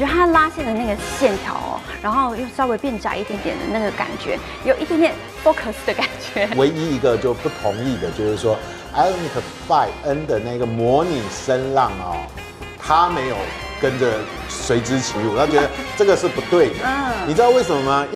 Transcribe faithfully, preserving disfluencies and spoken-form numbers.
觉得它拉线的那个线条哦，然后又稍微变窄一点点的那个感觉，有一点点 focus 的感觉。 唯一一个就不同意的就是说 Ioniq five N 的那个模拟声浪哦，它没有跟着随之起舞，他觉得这个是不对的。嗯，你知道为什么吗？